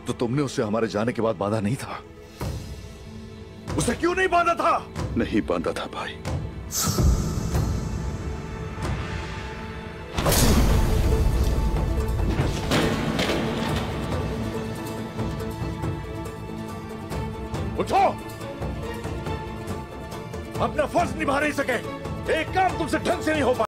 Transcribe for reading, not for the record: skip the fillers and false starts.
तो तुमने उसे हमारे जाने के बाद बांधा नहीं था? उसे क्यों नहीं बांधा था? नहीं बांधा था भाई। उठो! अपना फर्ज निभा नहीं सके, एक काम तुमसे ढंग से नहीं हो पाया।